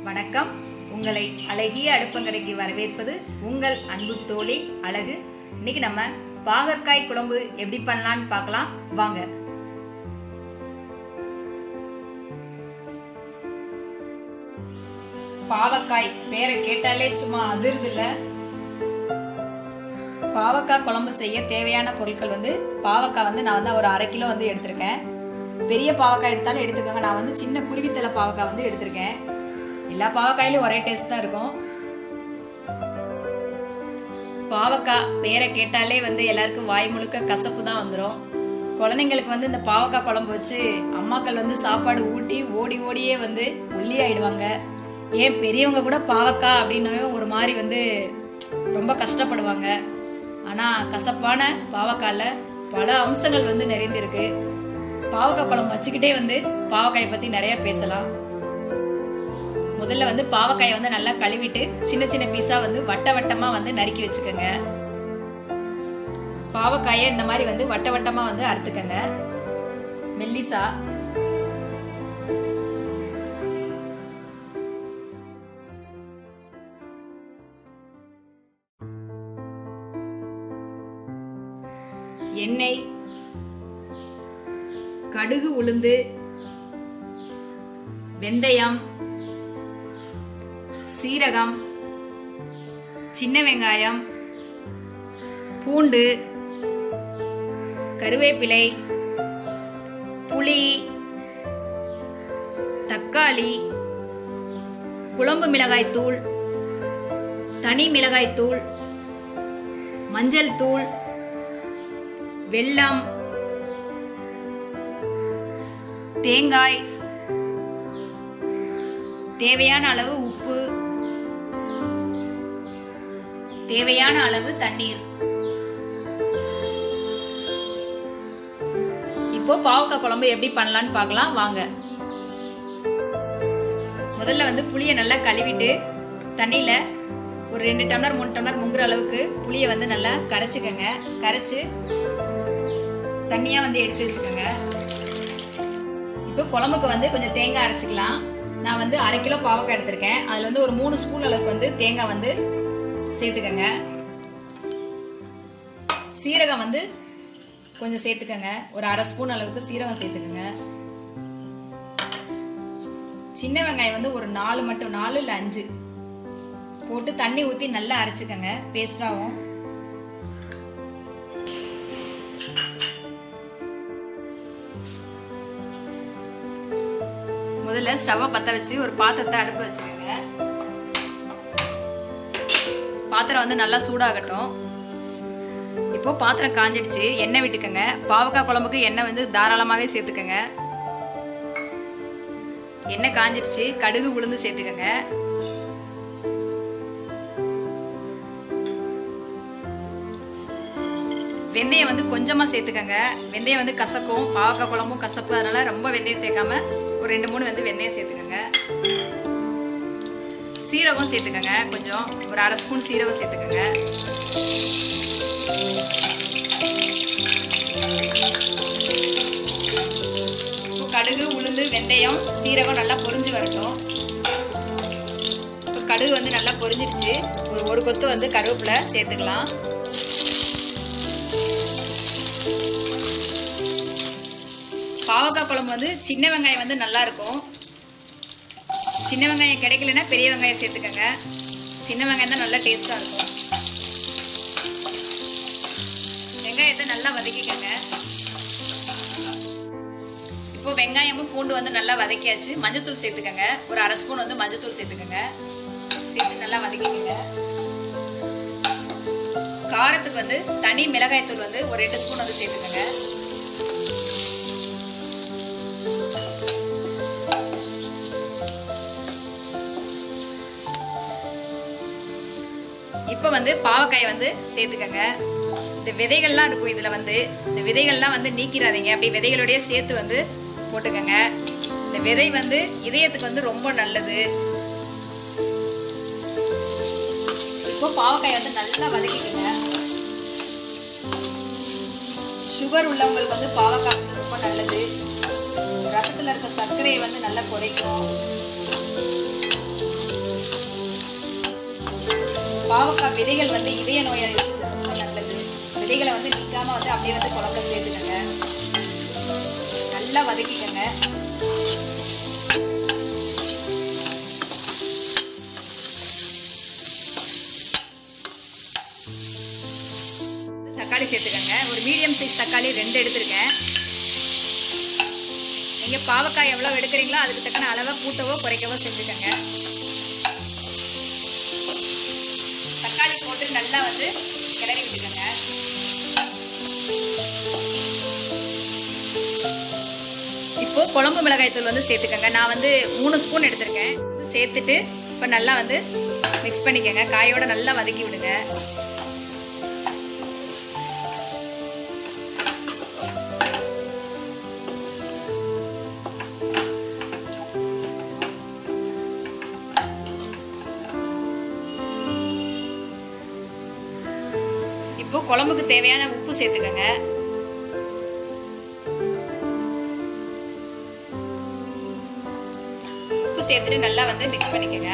வணக்கம். உங்களை அழகிய அடுப்பங்கரைக்கு வரவேற்பது உங்கள் அன்பு தோழி அழகு. இன்னைக்கு நம்ம பாகற்காய் குழம்பு எப்படி பண்ணலாம்னு பார்க்கலாம் வாங்க. பாவக்காய் பேரை கேட்டாலே சும்மா அதிர்து இல்ல. பாவக்காய் குழம்பு செய்ய தேவையான பொருட்கள் பாவக்காய் நான் ஒரு 1/2 கிலோ எடுத்திருக்கேன். பெரிய பாவக்காய் எடுத்தாலும் எடுத்துக்கோங்க. நான் சின்ன குருவித்தலை பாவக்காய் எடுத்திருக்கேன். எல்லா பாவக்காயிலும் ஒரே டேஸ்ட் தான் இருக்கும். பாவக்காய் பேரை கேட்டாலே எல்லாருக்கும் வாய் முழுக்க கசப்பு தான் வந்துடும். குழந்தைங்களுக்கு இந்த பாவக்காய் குழம்பு வச்சு அம்மாக்கள் சாப்பாடு ஊட்டி ஓடி ஓடியே ஒல்லியாயிடுவாங்க. ஏன் பெரியவங்க கூட பாவக்காய் அப்படின்னாவே ஒரு மாதிரி ரொம்ப கஷ்டப்படுவாங்க. ஆனா கசப்பான பாவக்காயில பல அம்சங்கள் நிறைந்திருக்கு. பாவக்காய் குழம்பு வச்சுக்கிட்டே பாவக்காயை பத்தி நிறைய பேசலாம். முதல்ல பாவக்காயை நல்லா கழுவிட்டு சின்ன சின்ன பீஸா வட்ட வட்டமா நறுக்கி வச்சுக்கோங்க. பாவக்காயை இந்த மாதிரி வட்ட வட்டமா அறுத்துக்கங்க மெல்லிசா. எண்ணெய், கடுகு, உளுந்து, வெந்தயம், சீரகம், சின்ன வெங்காயம், பூண்டு, கருவேப்பிலை, புளி, தக்காளி, குழம்பு மிளகாய் தூள், தனி மிளகாய் தூள், மஞ்சள் தூள், வெல்லம், தேங்காய், தேவையான அளவு உப்பு, தேவையான அளவு தண்ணீர். இப்போ பாவக்காய் குழம்பு எப்படி பண்ணலாம்னு பார்க்கலாம் வாங்க. முதல்ல புளியை நல்லா கழுவிட்டு தண்ணியில ஒரு 2 டம்ளர் 3 டம்ளர் முங்குற அளவுக்கு புளியை நல்லா கரைச்சுக்கங்க. கரைச்சு தண்ணியா எடுத்து வச்சுக்கோங்க. இப்போ குழம்புக்கு கொஞ்சம் தேங்காய் அரைச்சிக்கலாம். நான் 1/2 கிலோ பாவக்காய் எடுத்திருக்கேன். அதுல ஒரு 3 ஸ்பூன் அளவுக்கு தேங்காய் சேர்த்துக்கங்க. சீரகம் கொஞ்சம் சேர்த்துக்கங்க. ஒரு 1/2 ஸ்பூன் அளவுக்கு சீரகம் சேர்த்துக்கங்க. சின்ன வெங்காயம் ஒரு 4 இல்ல 5 போட்டு தண்ணி ஊத்தி நல்லா அரைச்சுக்கங்க பேஸ்டாவும். முதல்ல ஸ்டவ்வை பத்த வச்சு ஒரு பாத்திரத்தை அடுப்பு வச்சுக்கோங்க. பாத்திரம் நல்லா சூடாகட்டும். இப்போ பாத்திரம் காஞ்சிடுச்சு. எண்ணெய் விட்டுக்கங்க. பாவக்காய் குழம்புக்கு எண்ணெய் தாராளமாவே சேர்த்துக்கங்க. எண்ணெய் காஞ்சிடுச்சு. கடுகு, உளுந்து சேர்த்துக்கங்க. வெந்தயம் கொஞ்சமா சேர்த்துக்கங்க. வெந்தயம் கசக்கும். பாவக்காய் குழம்பும் கசப்பு. அதனால ரொம்ப வெந்தயம் சேர்க்காம ஒரு 2-3 வெந்தயம் சேர்த்துக்கங்க. சீரகம் சேர்த்துக்கங்க. கொஞ்சம் ஒரு 1/2 ஸ்பூன் சீரகம் சேர்த்துக்கங்க. கடுகு, உளுந்து, வெந்தயம், சீரகம் நல்லா பொரிஞ்சு வரட்டும். கடுகு நல்லா பொரிஞ்சிடுச்சு. ஒரு கொத்து கருவேப்பிலை சேர்த்துக்கலாம். பாவக்காய் குழம்பு சின்ன வெங்காயம் நல்லா இருக்கும். சின்ன வெங்காயம் கிடைக்கலன்னா பெரிய வெங்காயம் சேர்த்துக்கங்க. சின்ன வெங்காயம் தான் நல்லா டேஸ்டா இருக்கும். வெங்காயத்தை நல்லா வதக்கிக்கங்க. இப்போ வெங்காயமும் பூண்டு நல்லா வதக்கியாச்சு. மஞ்சத்தூள் சேர்த்துக்கங்க. ஒரு 1/2 ஸ்பூன் மஞ்சத்தூள் சேர்த்துக்கங்க. சேர்த்து நல்லா வதக்கிக்கங்க. காரத்துக்கு தனி மிளகாய் தூள் ஒரு 2 ஸ்பூன் சேர்த்துக்கங்க. இப்போ பாவக்காயை சேர்த்துக்கங்க. இந்த விதைகள்லாம் இருக்கும். இதுல இந்த விதைகள்லாம் நீக்கிறாதீங்க. அப்படி விதைகளோடய சேர்த்து போட்டுக்கங்க. இந்த விதை இதயத்துக்கு ரொம்ப நல்லது. இப்போ பாவக்காயை நல்லா வதக்கிக்கங்க. சுகர் உள்ளவங்களுக்கு பாவக்காய் ரொம்ப நல்லது. ரத்தத்துல இருக்க சர்க்கரையை நல்லா குறைக்கும். விதைகள் வந்து இதய நோயாளிகளுக்கு ரொம்ப நல்லது. விதைகளை வந்து நீக்காம வந்து அப்படியே வந்து குழம்புல சேர்த்துக்கங்க. நல்லா வதக்கிக்கங்க. தக்காளி சேர்த்துக்கங்க. ஒரு மீடியம் சைஸ் தக்காளி 2 எடுத்துருக்கேன். நீங்கள் பாவக்காய் எவ்வளோ எடுக்கிறீங்களோ அதுக்கு தக்கன அளவை கூட்டவோ குறைக்கவோ செஞ்சுக்கோங்க. தக்காளி போட்டு நல்லா வந்து கிளறி விட்டுக்கோங்க. இப்போ குழம்பு மிளகாய் தூள் வந்து சேர்த்துக்கோங்க. நான் வந்து 3 ஸ்பூன் எடுத்திருக்கேன். சேர்த்துட்டு இப்போ நல்லா வந்து மிக்ஸ் பண்ணிக்கோங்க. காயோட நல்லா வதக்கி விடுங்க. இப்போ குழம்புக்கு தேவையான உப்பு சேர்த்துக்கங்க. உப்பு சேர்த்துட்டு நல்லா வந்து மிக்ஸ் பண்ணிக்கங்க.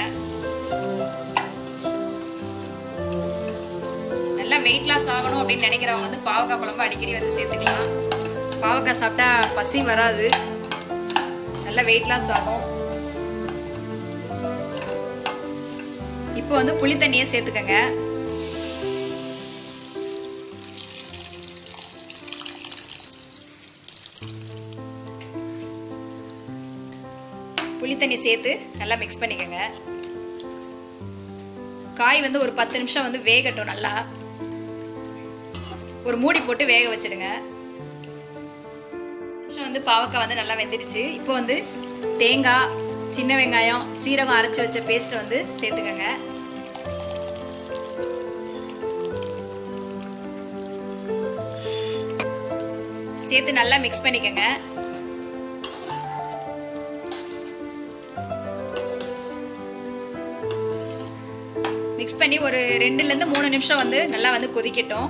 நல்லா வெயிட் லாஸ் ஆகணும் அப்படின்னு நினைக்கிறவங்க வந்து பாவக்காய் குழம்பு அடிக்கடி வந்து சேர்த்துக்கலாம். பாவக்காய் சாப்பிட்டா பசி வராது, நல்லா வெயிட் லாஸ் ஆகும். இப்போ வந்து புளி தண்ணியை சேர்த்துக்கங்க. புளி தண்ணி சேர்த்து நல்லா மிக்ஸ் பண்ணிக்கோங்க. காய் வந்து ஒரு 10 நிமிஷம் வந்து வேகட்டும். நல்லா ஒரு மூடி போட்டு வேக வச்சிடுங்க. நிமிஷம் வந்து பாவக்காய் வந்து நல்லா வெந்துடுச்சு. இப்போ வந்து தேங்காய், சின்ன வெங்காயம், சீரகம் அரைச்சி வச்ச பேஸ்ட்டை வந்து சேர்த்துக்கோங்க. சேர்த்து நல்லா மிக்ஸ் பண்ணிக்கோங்க. மிக்ஸ் பண்ணி ஒரு 2லேருந்து 3 நிமிஷம் வந்து நல்லா வந்து கொதிக்கட்டும்.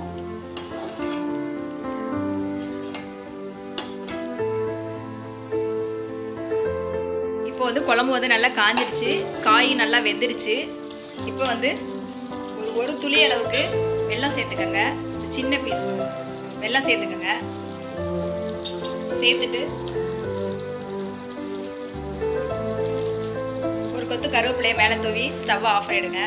இப்போ வந்து குழம்பு வந்து நல்லா காஞ்சிடுச்சு, காய் நல்லா வெந்துடுச்சு. இப்போ வந்து ஒரு துளி அளவுக்கு வெல்லம் சேர்த்துக்கோங்க. சின்ன பீஸ் வெல்லம் சேர்த்துக்கோங்க. சேர்த்துட்டு ஒரு கொத்து கருவேப்பிலையை மேலே தூவி ஸ்டவ் ஆஃப் பண்ணிடுங்க.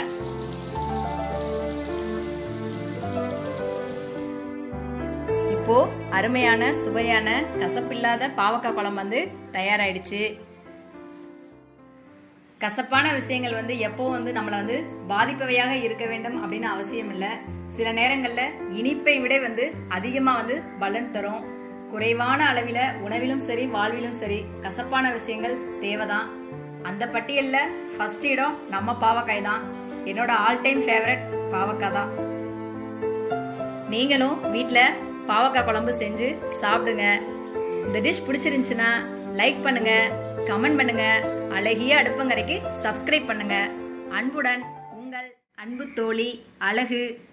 இப்போ அருமையான சுவையான கசப்பில்லாத பாவக்காய் குழம்பு வந்து தயாராயிடுச்சு. கசப்பான விஷயங்கள் வந்து எப்போ வந்து நம்மளை வந்து பாதிப்பவையாக இருக்க வேண்டும் அப்படின்னு அவசியம் இல்லை. சில நேரங்களில் இனிப்பை விட வந்து அதிகமாக வந்து பலன் தரும். குறைவான அளவில் உணவிலும் சரி வாழ்விலும் சரி கசப்பான விஷயங்கள் தேவைதான். அந்த பட்டியலில் ஃபர்ஸ்ட் இடம் நம்ம பாவக்காய் தான். என்னோட ஆல் டைம் ஃபேவரட் பாவக்காய் தான். நீங்களும் வீட்டில் பாவக்காய் குழம்பு செஞ்சு சாப்பிடுங்க. இந்த டிஷ் பிடிச்சிருந்துச்சுன்னா லைக் பண்ணுங்க, கமெண்ட் பண்ணுங்க, அழகிய அடுப்பங்கரைக்கு சப்ஸ்கிரைப் பண்ணுங்க. அன்புடன் உங்கள் அன்பு தோழி அழகு.